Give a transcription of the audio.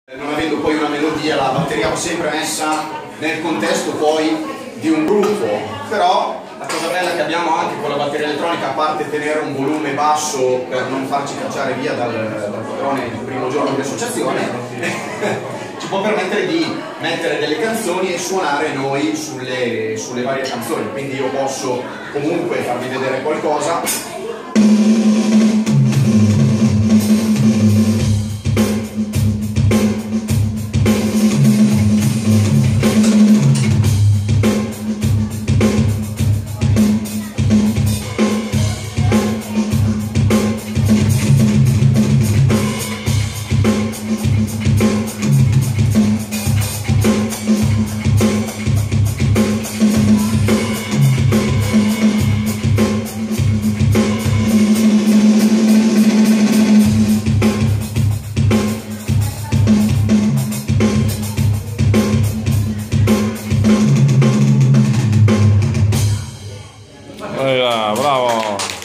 Non avendo poi una melodia, la batteria va sempre messa nel contesto poi di un gruppo, però la cosa bella che abbiamo anche con la batteria elettronica, a parte tenere un volume basso per non farci cacciare via dal padrone il primo giorno di associazione, ci può permettere di mettere delle canzoni e suonare noi sulle varie canzoni, quindi io posso comunque farvi vedere qualcosa. Bravo!